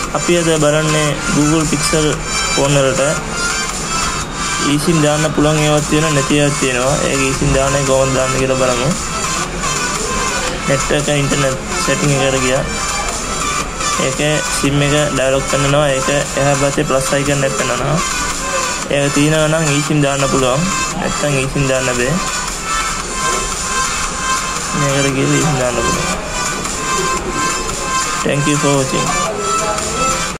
අපි අද බලන්නේ Google Pixel phone වලට esim දාන්න පුළුවන් ඒවාක් තියෙනවා නැති ඒවාක් තියෙනවා. ඒක esim දාන්නේ කොහොමද දාන්නේ කියලා බලමු. network internet setting එකට ගියා. ඒකේ sim එක dialog කරනවා. ඒක එහා පැත්තේ plus icon එක පෙන්නනවා. ඒක තියෙනවා නම් esim දාන්න පුළුවන්. නැත්නම් esim දාන්න බෑ. මේකට ගිහලා esim දාන්න පුළුවන්. Thank you for watching.